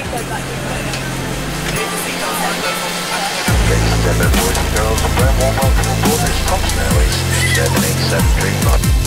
Ladies and gentlemen, boys and girls, a very warm welcome aboard this Paphos Airways 787 Dreamliner.